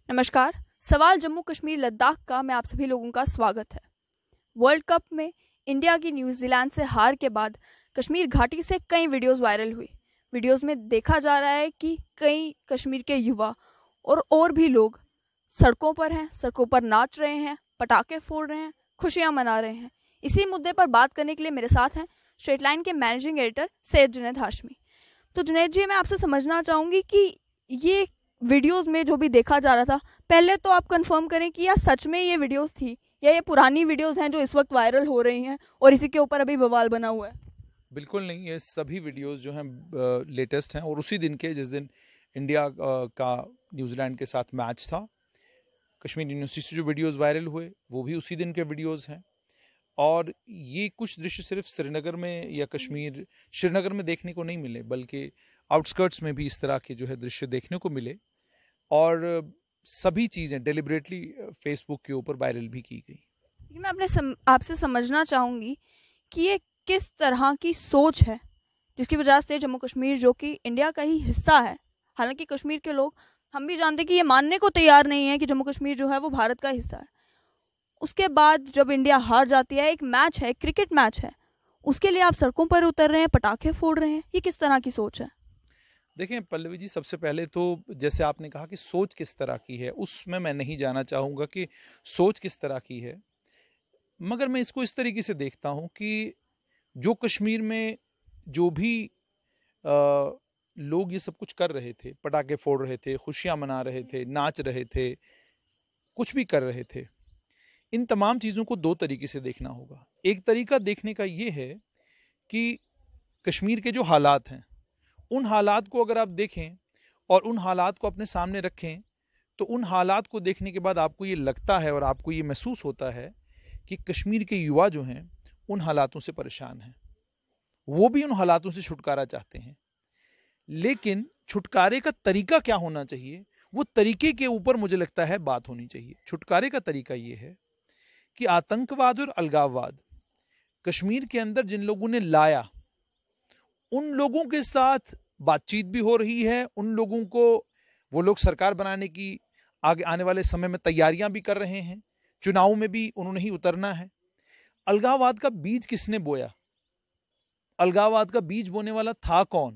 नमस्कार। सवाल जम्मू कश्मीर लद्दाख का मैं आप सभी लोगों का स्वागत है। वर्ल्ड कप में इंडिया की न्यूजीलैंड से हार के बाद कश्मीर घाटी से कई वीडियोस वायरल हुई। वीडियोस में देखा जा रहा है कि कई कश्मीर के युवा और भी लोग सड़कों पर हैं, सड़कों पर नाच रहे हैं, पटाखे फोड़ रहे हैं, खुशियां मना रहे हैं। इसी मुद्दे पर बात करने के लिए मेरे साथ हैं स्ट्रेट लाइन के मैनेजिंग एडिटर सैयद जुनैद हाशमी। तो जुनैद जी, मैं आपसे समझना चाहूँगी कि ये वीडियोस में जो भी देखा जा रहा था, पहले तो आप कंफर्म करें कि या सच में ये वीडियोस थी या ये पुरानी वीडियोस हैं जो इस वक्त वायरल हो रही हैं और इसी के ऊपर अभी बवाल बना हुआ है। बिल्कुल नहीं, ये सभी वीडियोस जो हैं लेटेस्ट हैं और उसी दिन के जिस दिन इंडिया का न्यूजीलैंड के साथ मैच था, कश्मीर यूनिवर्सिटी से जो वीडियोस वायरल हुए वो भी उसी दिन के वीडियोस हैं। और ये कुछ दृश्य सिर्फ श्रीनगर में या श्रीनगर में देखने को नहीं मिले, बल्कि आउटस्कर्ट्स में भी इस तरह के जो है दृश्य देखने को मिले और सभी चीज़ें डेलिबरेटली फेसबुक के ऊपर वायरल भी की गई। मैं आपसे समझना चाहूँगी कि ये किस तरह की सोच है जिसकी वजह से जम्मू कश्मीर, जो कि इंडिया का ही हिस्सा है, हालांकि कश्मीर के लोग हम भी जानते हैं कि ये मानने को तैयार नहीं है कि जम्मू कश्मीर जो है वो भारत का हिस्सा है, उसके बाद जब इंडिया हार जाती है, एक मैच है, क्रिकेट मैच है, उसके लिए आप सड़कों पर उतर रहे हैं, पटाखे फोड़ रहे हैं, ये किस तरह की सोच है? देखें पल्लवी जी, सबसे पहले तो जैसे आपने कहा कि सोच किस तरह की है, उसमें मैं नहीं जाना चाहूँगा कि सोच किस तरह की है, मगर मैं इसको इस तरीके से देखता हूँ कि जो कश्मीर में जो भी लोग ये सब कुछ कर रहे थे, पटाखे फोड़ रहे थे, खुशियाँ मना रहे थे, नाच रहे थे, कुछ भी कर रहे थे, इन तमाम चीज़ों को दो तरीके से देखना होगा। एक तरीका देखने का ये है कि कश्मीर के जो हालात हैं, उन हालात को अगर आप देखें और उन हालात को अपने सामने रखें, तो उन हालात को देखने के बाद आपको ये लगता है और आपको ये महसूस होता है कि कश्मीर के युवा जो हैं उन हालातों से परेशान हैं, वो भी उन हालातों से छुटकारा चाहते हैं। लेकिन छुटकारे का तरीका क्या होना चाहिए, वो तरीके के ऊपर मुझे लगता है बात होनी चाहिए। छुटकारे का तरीका ये है कि आतंकवाद और अलगाववाद कश्मीर के अंदर जिन लोगों ने लाया, उन लोगों के साथ बातचीत भी हो रही है, उन लोगों को वो लोग सरकार बनाने की आगे आने वाले समय में तैयारियां भी कर रहे हैं, चुनाव में भी उन्होंने ही उतरना है। अलगाववाद का बीज किसने बोया, अलगाववाद का बीज बोने वाला था कौन,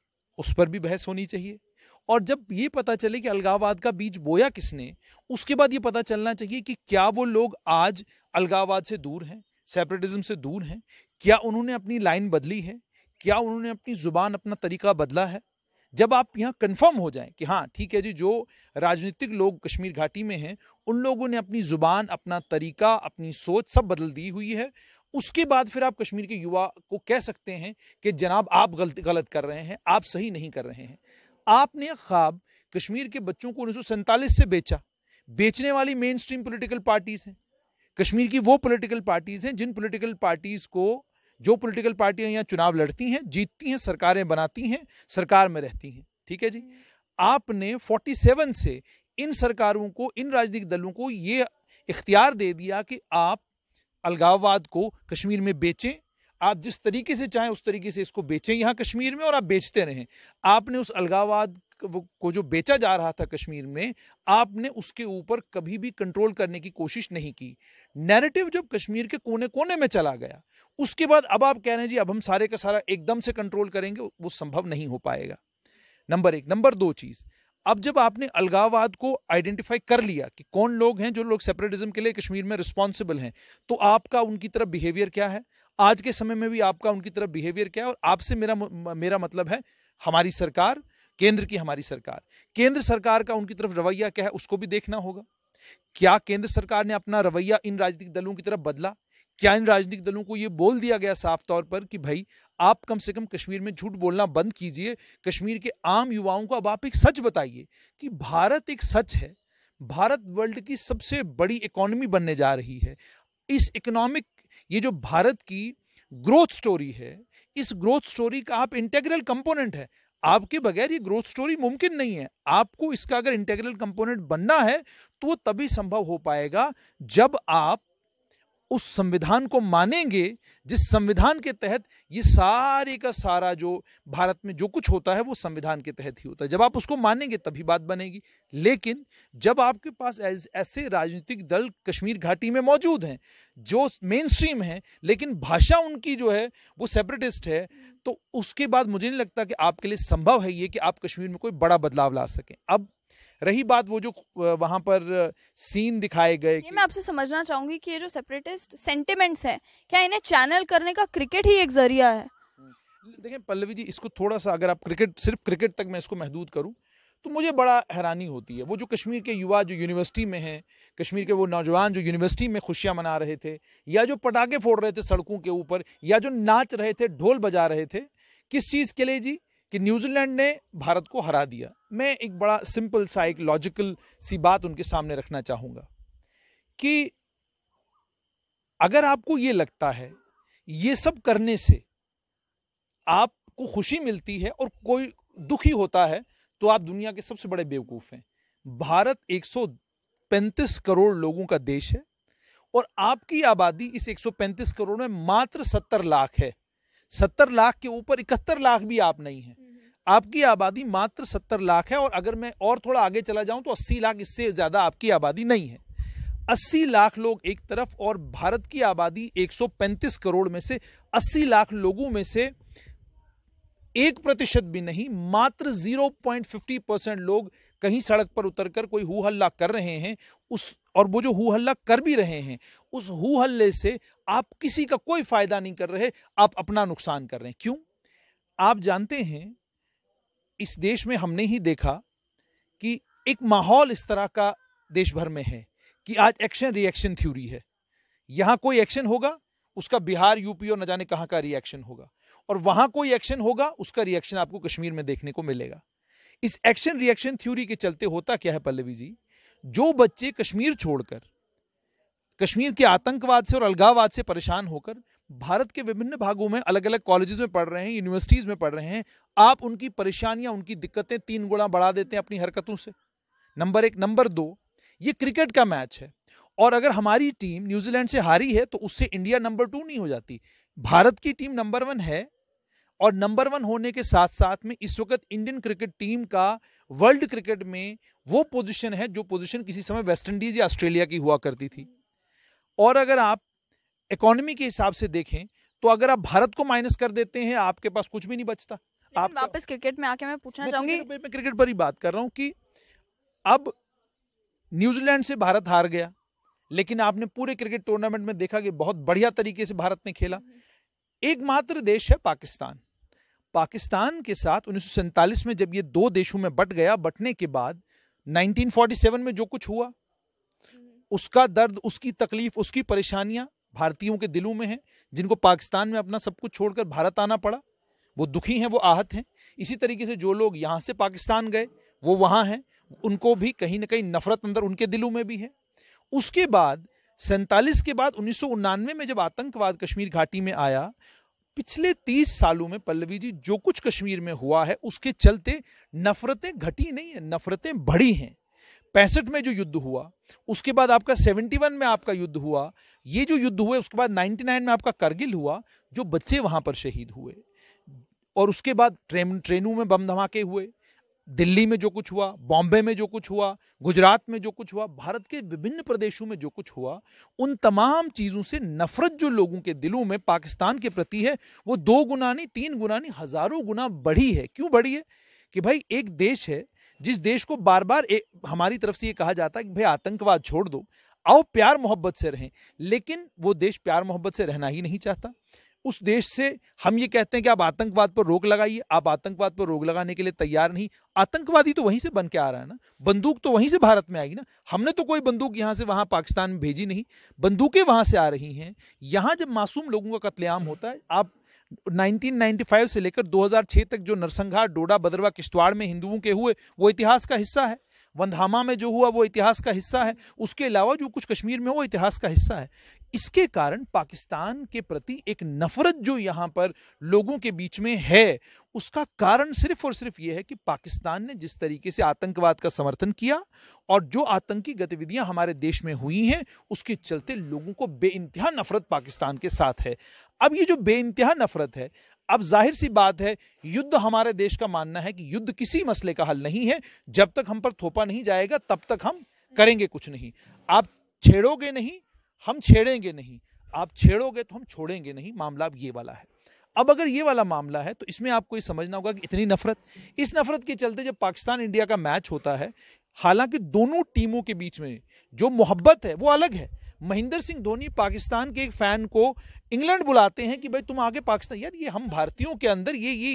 उस पर भी बहस होनी चाहिए। और जब ये पता चले कि अलगाववाद का बीज बोया किसने, उसके बाद ये पता चलना चाहिए कि क्या वो लोग आज अलगाववाद से दूर हैं, सेपरेटिज्म से दूर हैं, क्या उन्होंने अपनी लाइन बदली है, क्या उन्होंने अपनी जुबान, अपना तरीका बदला है। जब आप यहाँ कंफर्म हो जाएं कि हाँ ठीक है जी, जो राजनीतिक लोग कश्मीर घाटी में हैं उन लोगों ने अपनी जुबान, अपना तरीका, अपनी सोच सब बदल दी हुई है, उसके बाद फिर आप कश्मीर के युवा को कह सकते हैं कि जनाब आप गलत कर रहे हैं, आप सही नहीं कर रहे हैं। आपने ख्वाब कश्मीर के बच्चों को 1947 से बेचा। बेचने वाली मेन स्ट्रीम पॉलिटिकल पार्टीज हैं, कश्मीर की वो पॉलिटिकल पार्टीज हैं जिन पॉलिटिकल पार्टीज को, जो पॉलिटिकल पार्टियां यहाँ चुनाव लड़ती हैं, जीतती हैं, सरकारें बनाती हैं, सरकार में रहती हैं, ठीक है जी। आपने 47 से इन सरकारों को, इन राजनीतिक दलों को ये इख्तियार दे दिया कि आप अलगाववाद को कश्मीर में बेचें, आप जिस तरीके से चाहें उस तरीके से इसको बेचें यहाँ कश्मीर में, और आप बेचते रहें। आपने उस अलगाववाद को जो बेचा जा रहा था कश्मीर में, आपने उसके ऊपर कभी भी कंट्रोल करने की कोशिश नहीं की। नैरेटिव जब कश्मीर के कोने कोने में चला गया, उसके बाद अब आप कह रहे हैं जी अब हम सारे का सारा एकदम से कंट्रोल करेंगे, वो संभव नहीं हो पाएगा। नंबर एक। नंबर दो चीज, अब जब आपने अलगाववाद को आइडेंटिफाई कर लिया कि कौन लोग हैं जो लोग सेपरेटिज्म के लिए कश्मीर में रिस्पॉन्सिबल हैं, तो आपका उनकी तरफ बिहेवियर क्या है, आज के समय में भी आपका उनकी तरफ बिहेवियर क्या है। और आपसे मेरा मतलब है हमारी सरकार, केंद्र की हमारी सरकार, केंद्र सरकार का उनकी तरफ रवैया क्या है, उसको भी देखना होगा। क्या केंद्र सरकार ने अपना रवैया इन राजनीतिक दलों की तरफ बदला? क्या इन राजनीतिक दलों को यह बोल दिया गया साफ तौर पर कि भाई आप कम से कम कश्मीर में झूठ बोलना बंद कीजिए, कश्मीर के आम युवाओं को अब आप एक सच बताइए कि भारत एक सच है, भारत वर्ल्ड की सबसे बड़ी इकोनॉमी बनने जा रही है। इस इकोनॉमिक, ये जो भारत की ग्रोथ स्टोरी है, इस ग्रोथ स्टोरी का आप इंटेग्रल कंपोनेंट है। आपके बगैर ये ग्रोथ स्टोरी मुमकिन नहीं है। आपको इसका अगर इंटेग्रल कंपोनेंट बनना है तो वो तभी संभव हो पाएगा जब आप उस संविधान को मानेंगे जिस संविधान के तहत ये सारे का सारा जो भारत में जो कुछ होता है वो संविधान के तहत ही होता है। जब आप उसको मानेंगे तभी बात बनेगी। लेकिन जब आपके पास ऐसे राजनीतिक दल कश्मीर घाटी में मौजूद हैं जो मेन स्ट्रीम हैं, लेकिन भाषा उनकी जो है वो सेपरेटिस्ट है, तो उसके बाद मुझे नहीं लगता कि आपके लिए संभव है ये कि आप कश्मीर में कोई बड़ा बदलाव ला सकें। अब रही बात वो जो वहां पर सीन दिखाए गए, ये मैं आपसे समझना चाहूंगी कि ये जो सेपरेटिस्ट सेंटिमेंट्स हैं, क्या इन्हें चैनल करने का क्रिकेट ही एक जरिया है? देखें पल्लवी जी, इसको थोड़ा सा अगर आप सिर्फ क्रिकेट तक मैं इसको महदूद करूं तो मुझे बड़ा हैरानी होती है। वो जो कश्मीर के युवा जो यूनिवर्सिटी में हैं, कश्मीर के वो नौजवान जो यूनिवर्सिटी में खुशियां मना रहे थे, या जो पटाखे फोड़ रहे थे सड़कों के ऊपर, या जो नाच रहे थे, ढोल बजा रहे थे, किस चीज के लिए जी? कि न्यूजीलैंड ने भारत को हरा दिया। मैं एक बड़ा सिंपल सा एक लॉजिकल सी बात उनके सामने रखना चाहूंगा कि अगर आपको ये लगता है ये सब करने से आपको खुशी मिलती है और कोई दुखी होता है, तो आप दुनिया के सबसे बड़े बेवकूफ हैं। भारत 135 करोड़ लोगों का देश है और आपकी आबादी इस 135 करोड़ में मात्र 70 लाख है। 70 लाख के ऊपर 71 लाख भी आप नहीं हैं। आपकी आबादी मात्र 70 लाख है, और अगर मैं और थोड़ा आगे चला जाऊं तो 80 लाख, इससे ज्यादा आपकी आबादी नहीं है। 80 लाख लोग एक तरफ और भारत की आबादी 135 करोड़ में से 80 लाख लोगों में से 1% भी नहीं, मात्र 0.50% लोग कहीं सड़क पर उतरकर कोई हू हल्ला कर रहे हैं। और वो जो हू हल्ला कर भी रहे हैं, उस हू हल्ले से आप किसी का कोई फायदा नहीं कर रहे, आप अपना नुकसान कर रहे हैं। क्यों? आप जानते हैं इस देश में हमने ही देखा कि एक माहौल इस तरह का देश भर में है कि आज एक्शन रिएक्शन थ्योरी है। यहां कोई एक्शन होगा, उसका बिहार, यूपी और न जाने कहां का रिएक्शन होगा, और वहां कोई एक्शन होगा, उसका रिएक्शन आपको कश्मीर में देखने को मिलेगा। इस एक्शन रिएक्शन थ्योरी के चलते होता क्या है पल्लवी जी? जो बच्चे कश्मीर छोड़कर कश्मीर के आतंकवाद से और अलगाववाद से परेशान होकर भारत के विभिन्न भागों में अलग अलग कॉलेजेस में पढ़ रहे हैं, यूनिवर्सिटीज में पढ़ रहे हैं, आप उनकी परेशानियां, उनकी दिक्कतें 3 गुना बढ़ा देते हैं अपनी हरकतों से। नंबर 1। नंबर 2, ये क्रिकेट का मैच है, और अगर हमारी टीम न्यूजीलैंड से हारी है तो उससे इंडिया नंबर 2 नहीं हो जाती। भारत की टीम नंबर 1 है, और नंबर 1 होने के साथ साथ में इस वक्त इंडियन क्रिकेट टीम का वर्ल्ड क्रिकेट में वो पोजीशन है जो पोजीशन किसी समय वेस्ट इंडीज या ऑस्ट्रेलिया की हुआ करती थी। और अगर आप इकोनॉमी के हिसाब से देखें तो अगर आप भारत को माइनस कर देते हैं, आपके पास कुछ भी नहीं बचता। आप वापस क्रिकेट में आके मैं पूछना चाहूंगी, मैं क्रिकेट पर ही बात कर रहा हूं कि अब न्यूजीलैंड से भारत हार गया, लेकिन आपने पूरे क्रिकेट टूर्नामेंट में देखा कि बहुत बढ़िया तरीके से भारत ने खेला। एकमात्र देश है पाकिस्तान। पाकिस्तान के साथ 1947 में जब ये 2 देशों में बट गया, बटने के बाद 1947 में जो कुछ हुआ, उसका दर्द, उसकी तकलीफ, उसकी परेशानियां भारतीयों के दिलों में हैं, जिनको पाकिस्तान में अपना सब कुछ छोड़कर भारत आना पड़ा। वो दुखी हैं, वो आहत हैं। इसी तरीके से जो लोग यहां से पाकिस्तान गए वो वहां हैं, उनको भी कहीं ना कहीं नफरत अंदर उनके दिलों में भी है। उसके बाद 47 के बाद 1999 में जब आतंकवाद कश्मीर घाटी में आया, पिछले 30 सालों में पल्लवी जी जो कुछ कश्मीर में हुआ है उसके चलते नफरतें घटी नहीं है, नफरतें बढ़ी हैं। 65 में जो युद्ध हुआ, उसके बाद आपका 71 में आपका युद्ध हुआ, ये जो युद्ध हुए उसके बाद 99 में आपका करगिल हुआ, जो बच्चे वहां पर शहीद हुए, और उसके बाद ट्रेनों में बम धमाके हुए, दिल्ली में जो कुछ हुआ, बॉम्बे में जो कुछ हुआ, गुजरात में जो कुछ हुआ, भारत के विभिन्न प्रदेशों में जो कुछ हुआ, उन तमाम चीजों से नफरत जो लोगों के दिलों में पाकिस्तान के प्रति है वो 2 गुना नहीं, 3 गुना नहीं, हजारों गुना बढ़ी है। क्यों बढ़ी है? कि भाई एक देश है जिस देश को बार बार हमारी तरफ से ये कहा जाता है कि भाई आतंकवाद छोड़ दो, आओ प्यार मोहब्बत से रहें, लेकिन वो देश प्यार मोहब्बत से रहना ही नहीं चाहता। उस देश से हम ये कहते हैं कि आप आतंकवाद पर रोक लगाइए, आप आतंकवाद पर रोक लगाने के लिए तैयार नहीं। आतंकवादी तो वहीं से बन के आ रहा है ना, बंदूक तो वहीं से भारत में आएगी ना। हमने तो कोई बंदूक यहां से वहां पाकिस्तान में भेजी नहीं, बंदूकें वहां से आ रही हैं। यहां जब मासूम लोगों का कत्लेआम होता है, आप 1995 से लेकर 2006 तक जो नरसंहार डोडा, बदरवा, किश्तवाड़ में हिंदुओं के हुए, वो इतिहास का हिस्सा है। वंधामा में जो हुआ वो इतिहास का हिस्सा है, उसके अलावा जो कुछ कश्मीर में वो इतिहास का हिस्सा है। इसके कारण पाकिस्तान के प्रति एक नफरत जो यहां पर लोगों के बीच में है, उसका कारण सिर्फ और सिर्फ ये है कि पाकिस्तान ने जिस तरीके से आतंकवाद का समर्थन किया और जो आतंकी गतिविधियां हमारे देश में हुई हैं, उसके चलते लोगों को बेइंतहा नफरत पाकिस्तान के साथ है। अब ये जो बेइंतहा नफरत है, अब जाहिर सी बात है, युद्ध हमारे देश का मानना है कि युद्ध किसी मसले का हल नहीं है। जब तक हम पर थोपा नहीं जाएगा तब तक हम करेंगे कुछ नहीं। आप छेड़ोगे नहीं, हम छेड़ेंगे नहीं, आप छेड़ोगे तो हम छोड़ेंगे नहीं। मामला अब ये वाला है। अब अगर ये वाला मामला है तो इसमें आपको ये समझना होगा कि इतनी नफरत, इस नफरत के चलते जब पाकिस्तान इंडिया का मैच होता है, हालांकि दोनों टीमों के बीच में जो मोहब्बत है वो अलग है। महेंद्र सिंह धोनी पाकिस्तान के एक फैन को इंग्लैंड बुलाते हैं कि भाई तुम आगे पाकिस्तान, यार ये हम भारतीयों के अंदर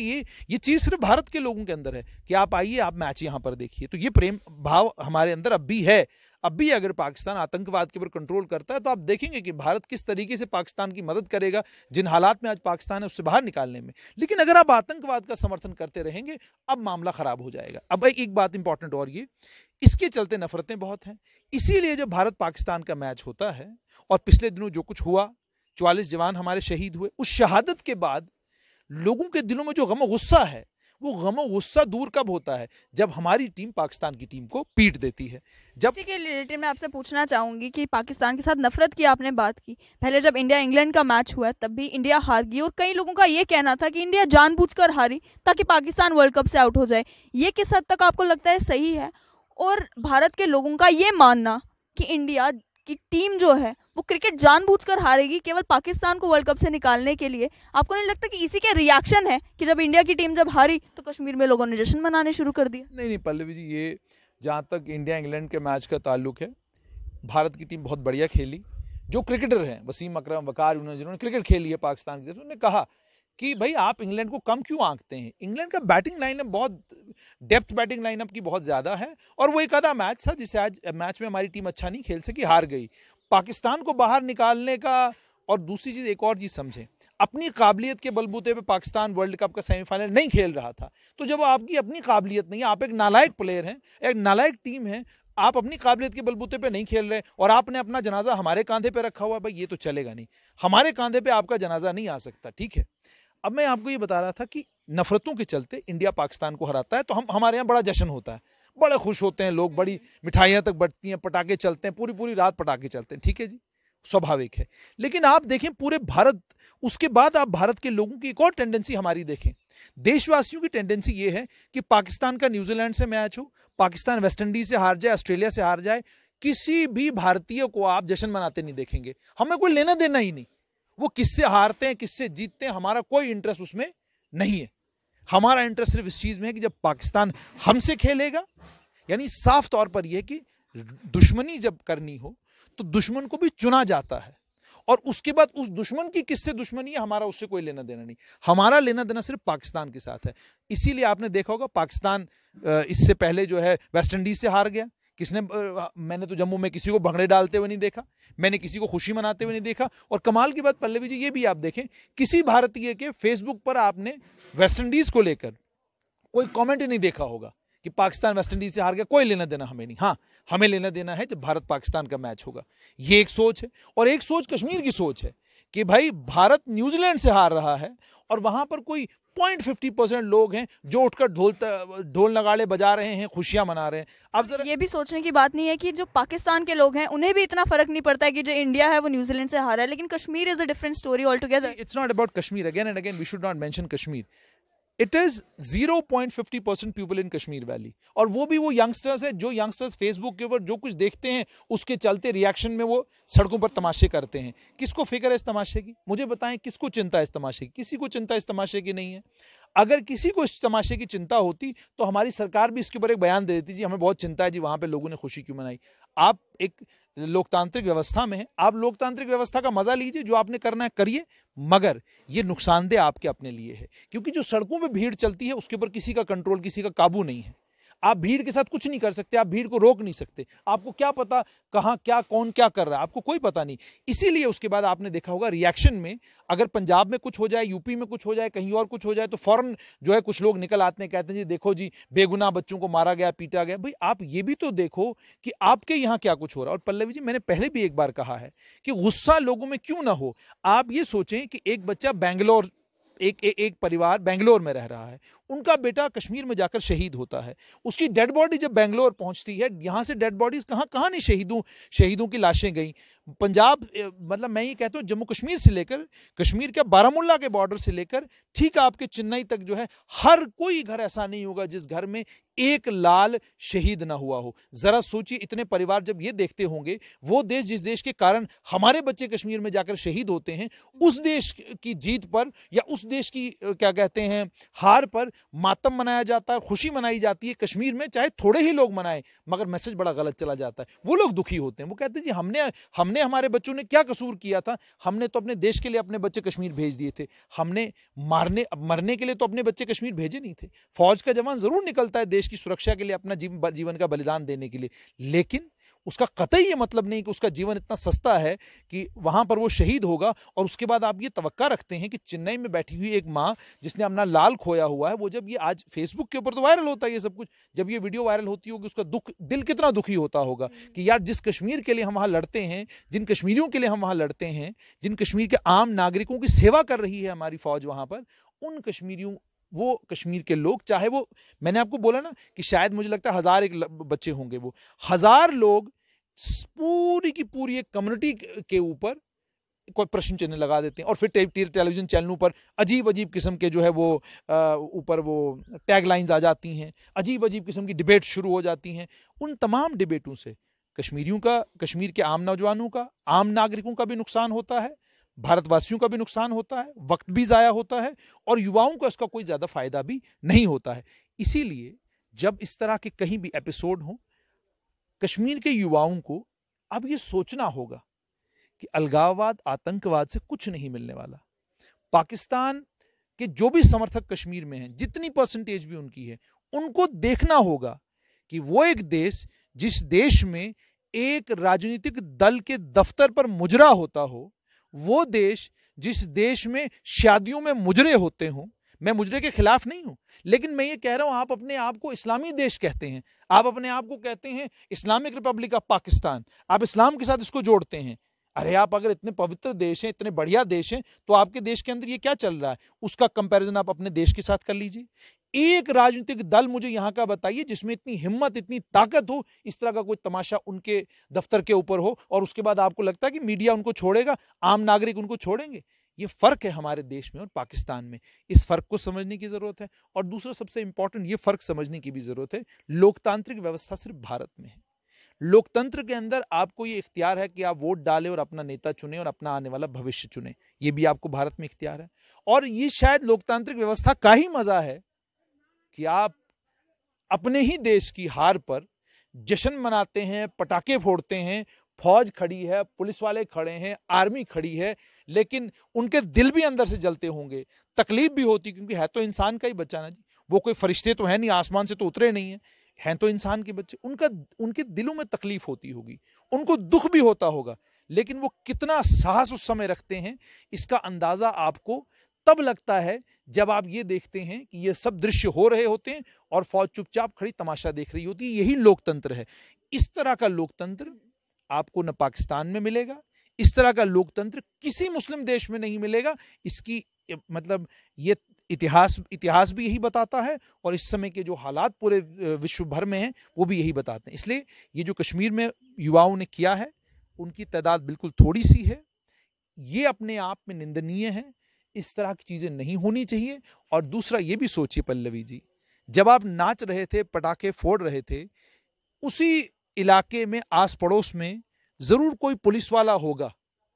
ये चीज सिर्फ भारत के लोगों के अंदर है कि आप आइए, आप मैच यहां पर देखिए। तो ये प्रेम भाव हमारे अंदर अब भी है। अब भी अगर पाकिस्तान आतंकवाद के ऊपर कंट्रोल करता है तो आप देखेंगे कि भारत किस तरीके से पाकिस्तान की मदद करेगा, जिन हालात में आज पाकिस्तान है उससे बाहर निकालने में। लेकिन अगर आप आतंकवाद का समर्थन करते रहेंगे, अब मामला खराब हो जाएगा। अब एक बात इंपॉर्टेंट और, ये इसके चलते नफरतें बहुत हैं। इसीलिए जब भारत पाकिस्तान का मैच होता है और पिछले दिनों जो कुछ हुआ, 44 जवान हमारे शहीद हुए, उस शहादत के बाद लोगों के दिलों में जो गम गुस्सा है, वो गम गुस्सा दूर कब होता है? जब हमारी टीम पाकिस्तान की टीम को पीट देती है। जब इसी के रिलेटेड मैं आपसे पूछना चाहूंगी कि पाकिस्तान के साथ नफरत की आपने बात की, पहले जब इंडिया इंग्लैंड का मैच हुआ तब भी इंडिया हार गई और कई लोगों का ये कहना था कि इंडिया जानबूझकर हारी ताकि पाकिस्तान वर्ल्ड कप से आउट हो जाए। ये किस हद तक आपको लगता है सही है? और भारत के लोगों का ये मानना कि इंडिया की टीम जो है वो क्रिकेट जानबूझकर हारेगी केवल पाकिस्तान को वर्ल्ड कप से निकालने के लिए, आपको नहीं लगता कि इसी के रिएक्शन है कि जब इंडिया की टीम जब हारी तो कश्मीर में लोगों ने जश्न मनाने शुरू कर दिया? नहीं पल्लवी जी, ये जहाँ तक इंडिया इंग्लैंड के मैच का ताल्लुक है, भारत की टीम बहुत बढ़िया खेली। जो क्रिकेटर हैं, वसीम अकरम, वकार, जिन्होंने क्रिकेट खेली है पाकिस्तान की तरफ, उन्होंने कहा कि भाई आप इंग्लैंड को कम क्यों आंकते हैं? इंग्लैंड का बैटिंग लाइनअप बहुत डेप्थ, बैटिंग लाइनअप की बहुत ज्यादा है और वो एक आधा मैच था जिसे आज मैच में हमारी टीम अच्छा नहीं खेल सकी, हार गई। पाकिस्तान को बाहर निकालने का, और दूसरी चीज, एक और चीज समझें, अपनी काबिलियत के बलबूते पे पाकिस्तान वर्ल्ड कप का सेमीफाइनल नहीं खेल रहा था। तो जब आपकी अपनी काबिलियत नहीं है, आप एक नालायक प्लेयर हैं, एक नालायक टीम है, आप अपनी काबिलियत के बलबूते पे नहीं खेल रहे और आपने अपना जनाजा हमारे कांधे पे रखा हुआ है, भाई ये तो चलेगा नहीं। हमारे कांधे पे आपका जनाजा नहीं आ सकता, ठीक है। अब मैं आपको ये बता रहा था कि नफरतों के चलते इंडिया पाकिस्तान को हराता है तो हमारे यहाँ बड़ा जश्न होता है, बड़े खुश होते हैं लोग, बड़ी मिठाइयां तक बटती हैं, पटाखे चलते हैं, पूरी पूरी रात पटाखे चलते हैं, ठीक है जी, स्वाभाविक है। लेकिन आप देखें पूरे भारत, उसके बाद आप भारत के लोगों की एक और टेंडेंसी हमारी देखें, देशवासियों की टेंडेंसी ये है कि पाकिस्तान का न्यूजीलैंड से मैच हो, पाकिस्तान वेस्ट इंडीज से हार जाए, ऑस्ट्रेलिया से हार जाए, किसी भी भारतीय को आप जश्न मनाते नहीं देखेंगे। हमें कोई लेना देना ही नहीं, वो किससे हारते हैं किससे जीतते हैं, हमारा कोई इंटरेस्ट उसमें नहीं है। हमारा इंटरेस्ट सिर्फ इस चीज में है कि जब पाकिस्तान हमसे खेलेगा, यानी साफ तौर पर यह कि दुश्मनी जब करनी हो तो दुश्मन को भी चुना जाता है और उसके बाद उस दुश्मन की किससे दुश्मनी है, हमारा उससे कोई लेना देना नहीं। हमारा लेना देना सिर्फ पाकिस्तान के साथ है। इसीलिए आपने देखा होगा पाकिस्तान इससे पहले जो है वेस्ट इंडीज से हार गया। मैंने तो जम्मू में किसी को भंगड़े डालते हुए नहीं देखा, मैंने किसी को खुशी मनाते हुए नहीं देखा। और कमाल की बात पल्लवी जी ये भी आप देखें, किसी भारतीय के फेसबुक पर आपने वेस्ट इंडीज को लेकर कोई कमेंट नहीं देखा होगा कि पाकिस्तान वेस्ट इंडीज से हार गया, कोई लेना देना हमें नहीं। हाँ, हमें लेना देना है जब भारत पाकिस्तान का मैच होगा। ये एक सोच है। और एक सोच कश्मीर की सोच है कि भाई भारत न्यूजीलैंड से हार रहा है और वहां पर कोई 0.50% लोग हैं जो उठकर ढोल नगाड़े बजा रहे हैं, खुशियां मना रहे हैं। अब जरा ये भी सोचने की बात नहीं है कि जो पाकिस्तान के लोग हैं उन्हें भी इतना फर्क नहीं पड़ता है कि जो इंडिया है वो न्यूजीलैंड से हारा है, लेकिन Kashmir is a different story all together. It's not about Kashmir, again and again we should not mention Kashmir. It is 0.50% people in Kashmir valley, और वो भी वो यंगस्टर्स है जो यंगस्टर्स फेसबुक के ऊपर जो कुछ देखते हैं उसके चलते रिएक्शन में वो सड़कों पर तमाशे करते हैं। किसको फिक्र है इस तमाशे की? मुझे बताएं, किसको चिंता है इस तमाशे की? किसी को चिंता इस तमाशे की नहीं है। अगर किसी को इस तमाशे की चिंता होती तो हमारी सरकार भी इसके ऊपर एक बयान दे देती, जी हमें बहुत चिंता है जी, वहां पे लोगों ने खुशी क्यों मनाई। आप एक लोकतांत्रिक व्यवस्था में हैं, आप लोकतांत्रिक व्यवस्था का मजा लीजिए, जो आपने करना है करिए, मगर ये नुकसानदेह आपके अपने लिए है, क्योंकि जो सड़कों पे भीड़ चलती है उसके ऊपर किसी का कंट्रोल, किसी का काबू नहीं है। आप भीड़ के साथ कुछ नहीं कर सकते, आप भीड़ को रोक नहीं सकते, आपको क्या पता कहां क्या कौन क्या कर रहा है, आपको कोई पता नहीं। इसीलिए उसके बाद आपने देखा होगा रिएक्शन में, अगर पंजाब में कुछ हो जाए, यूपी में कुछ हो जाए, कहीं और कुछ हो जाए, तो फौरन जो है कुछ लोग निकल आते हैं, कहते हैं जी देखो जी बेगुनाह बच्चों को मारा गया, पीटा गया। भाई आप ये भी तो देखो कि आपके यहाँ क्या कुछ हो रहा है। और पल्लवी जी, मैंने पहले भी एक बार कहा है कि गुस्सा लोगों में क्यों ना हो। आप ये सोचें कि एक बच्चा बैंगलोर, एक परिवार बैंगलोर में रह रहा है, उनका बेटा कश्मीर में जाकर शहीद होता है, उसकी डेड बॉडी जब बैंगलोर पहुंचती है, यहां से डेड बॉडीज कहां कहां नहीं शहीदों की लाशें गई। पंजाब, मतलब मैं ये कहता हूं जम्मू कश्मीर से लेकर, कश्मीर के बारामूला के बॉर्डर से लेकर ठीक आपके चेन्नई तक जो है, हर कोई घर ऐसा नहीं होगा जिस घर में एक लाल शहीद ना हुआ हो। जरा सोचिए, इतने परिवार जब ये देखते होंगे, वो देश जिस देश के कारण हमारे बच्चे कश्मीर में जाकर शहीद होते हैं, उस देश की जीत पर या उस देश की क्या कहते हैं हार पर मातम मनाया जाता है, खुशी मनाई जाती है। कश्मीर में चाहे थोड़े ही लोग मनाएं, मगर मैसेज बड़ा गलत चला जाता है। वो लोग दुखी होते हैं, वो कहते हैं जी हमने हमारे बच्चों ने क्या कसूर किया था, हमने तो अपने देश के लिए अपने बच्चे कश्मीर भेज दिए थे, हमने मरने के लिए तो अपने बच्चे कश्मीर भेजे नहीं थे। फौज का जवान जरूर निकलता है देश की सुरक्षा के लिए, अपना जीवन का बलिदान देने के लिए, लेकिन उसका कतई ये मतलब नहीं कि उसका जीवन इतना सस्ता है कि वहां पर वो शहीद होगा। और उसके बाद आप ये तवक्का रखते हैं कि चेन्नई में बैठी हुई एक माँ जिसने अपना लाल खोया हुआ है, वो जब ये आज फेसबुक के ऊपर तो वायरल होता है ये सब कुछ, जब ये वीडियो वायरल होती होगी, उसका दिल कितना दुखी होता होगा कि यार जिस कश्मीर के लिए हम वहां लड़ते हैं, जिन कश्मीरियों के लिए हम वहां लड़ते हैं, जिन कश्मीर के आम नागरिकों की सेवा कर रही है हमारी फौज वहां पर, उन कश्मीरियों, वो कश्मीर के लोग, चाहे वो, मैंने आपको बोला ना कि शायद मुझे लगता है 1000 एक बच्चे होंगे, वो 1000 लोग पूरी की पूरी एक कम्युनिटी के ऊपर कोई प्रश्न चिन्ह लगा देते हैं। और फिर टेलीविजन चैनलों पर अजीब अजीब किस्म के जो है वो ऊपर वो टैग लाइंस आ जाती हैं, अजीब अजीब किस्म की डिबेट शुरू हो जाती हैं। उन तमाम डिबेटों से कश्मीरियों का, कश्मीर के आम नौजवानों का, आम नागरिकों का भी नुकसान होता है, भारतवासियों का भी नुकसान होता है, वक्त भी जाया होता है, और युवाओं को इसका कोई ज्यादा फायदा भी नहीं होता है। इसीलिए जब इस तरह के कहीं भी एपिसोड हो, कश्मीर के युवाओं को अब ये सोचना होगा कि अलगाववाद, आतंकवाद से कुछ नहीं मिलने वाला। पाकिस्तान के जो भी समर्थक कश्मीर में हैं, जितनी परसेंटेज भी उनकी है, उनको देखना होगा कि वो एक देश, जिस देश में एक राजनीतिक दल के दफ्तर पर मुजरा होता हो, वो देश जिस देश में शादियों में मुजरे होते हों, मैं मुजरे के खिलाफ नहीं हूं, लेकिन मैं ये कह रहा हूं, आप अपने आप को इस्लामी देश कहते हैं, आप अपने आप को कहते हैं इस्लामिक रिपब्लिक ऑफ पाकिस्तान, आप इस्लाम के साथ इसको जोड़ते हैं। अरे आप अगर इतने पवित्र देश हैं, इतने बढ़िया देश हैं, तो आपके देश के अंदर ये क्या चल रहा है, उसका कंपैरिजन आप अपने देश के साथ कर लीजिए। एक राजनीतिक दल मुझे यहां का बताइए जिसमें इतनी हिम्मत, इतनी ताकत हो, इस तरह का कोई तमाशा उनके दफ्तर के ऊपर हो, और उसके बाद आपको लगता है कि मीडिया उनको छोड़ेगा, आम नागरिक उनको छोड़ेंगे। ये फर्क है हमारे देश में और पाकिस्तान में, इस फर्क को समझने की जरूरत है। और दूसरा सबसे इंपॉर्टेंट, ये फर्क समझने की भी जरूरत है, लोकतांत्रिक व्यवस्था सिर्फ भारत में है। लोकतंत्र के अंदर आपको ये इख्तियार है कि आप वोट डालें और अपना नेता चुने और अपना आने वाला भविष्य चुने, ये भी आपको भारत में इख्तियार है। और ये शायद लोकतांत्रिक व्यवस्था का ही मजा है कि आप अपने ही देश की हार पर जश्न मनाते हैं, पटाखे फोड़ते हैं, फौज खड़ी है, पुलिस वाले खड़े हैं, आर्मी खड़ी है, लेकिन उनके दिल भी अंदर से जलते होंगे, तकलीफ भी होती, क्योंकि है तो इंसान का ही बच्चा ना जी, वो कोई फरिश्ते तो है नहीं, आसमान से तो उतरे नहीं है, हैं तो इंसान के बच्चे, उनके दिलों में तकलीफ होती होगी, उनको दुख भी होता होगा, लेकिन वो कितना साहस उस समय रखते हैं, इसका अंदाजा आपको तब लगता है जब आप ये देखते हैं कि ये सब दृश्य हो रहे होते हैं और फौज चुपचाप खड़ी तमाशा देख रही होती है। यही लोकतंत्र है। इस तरह का लोकतंत्र आपको न पाकिस्तान में मिलेगा, इस तरह का लोकतंत्र किसी मुस्लिम देश में नहीं मिलेगा। इसकी मतलब ये इतिहास भी यही बताता है, और इस समय के जो हालात पूरे विश्व भर में हैं वो भी यही बताते हैं। इसलिए ये जो कश्मीर में युवाओं ने किया है, उनकी तादाद बिल्कुल थोड़ी सी है, ये अपने आप में निंदनीय है, इस तरह की चीजें नहीं होनी चाहिए। और दूसरा ये भी सोचिए पल्लवी जी, जब आप नाच रहे थे, पटाखे फोड़ रहे थे, उसी इलाके में आस पड़ोस में जरूर कोई पुलिस वाला होगा,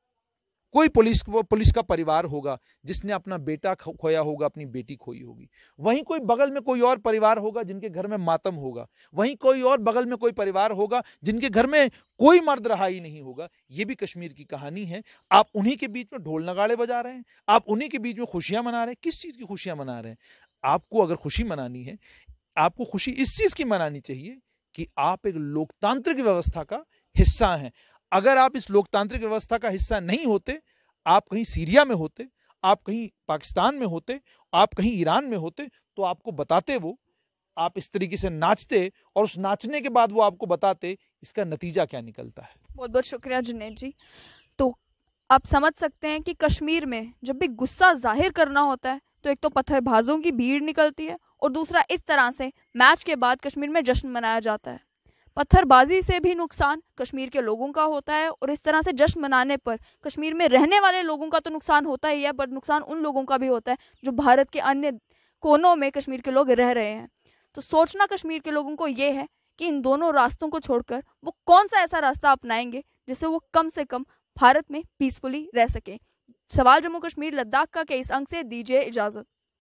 कोई पुलिस का परिवार होगा जिसने अपना बेटा खोया होगा, अपनी बेटी खोई होगी। वहीं कोई बगल में कोई और परिवार होगा जिनके घर में मातम होगा, वहीं कोई और बगल में कोई परिवार होगा जिनके घर में कोई मर्द रहा ही नहीं होगा। ये भी कश्मीर की कहानी है। आप उन्हीं के बीच में ढोल नगाड़े बजा रहे हैं, आप उन्हीं के बीच में खुशियां मना रहे हैं। किस चीज की खुशियां मना रहे हैं? आपको अगर खुशी मनानी है, आपको खुशी इस चीज की मनानी चाहिए कि आप एक लोकतांत्रिक व्यवस्था का हिस्सा हैं। अगर आप इस लोकतांत्रिक व्यवस्था का हिस्सा नहीं होते, आप कहीं सीरिया में होते, आप कहीं पाकिस्तान में होते, आप कहीं ईरान में होते, तो आपको बताते वो, आप इस तरीके से नाचते और उस नाचने के बाद वो आपको बताते इसका नतीजा क्या निकलता है। बहुत बहुत शुक्रिया जुनैद जी। तो आप समझ सकते हैं कि कश्मीर में जब भी गुस्सा जाहिर करना होता है तो एक तो पत्थरबाजों की भीड़ निकलती है और दूसरा इस तरह से मैच के बाद कश्मीर में जश्न मनाया जाता है। पत्थरबाजी से भी नुकसान कश्मीर के लोगों का होता है और इस तरह से जश्न मनाने पर कश्मीर में रहने वाले लोगों का तो नुकसान होता ही है, पर नुकसान उन लोगों का भी होता है जो भारत के अन्य कोनों में कश्मीर के लोग रह रहे हैं। तो सोचना कश्मीर के लोगों को ये है कि इन दोनों रास्तों को छोड़कर वो कौन सा ऐसा रास्ता अपनाएंगे जिससे वो कम से कम भारत में पीसफुली रह सके। सवाल जम्मू कश्मीर लद्दाख का के इस अंक से दीजिए इजाजत।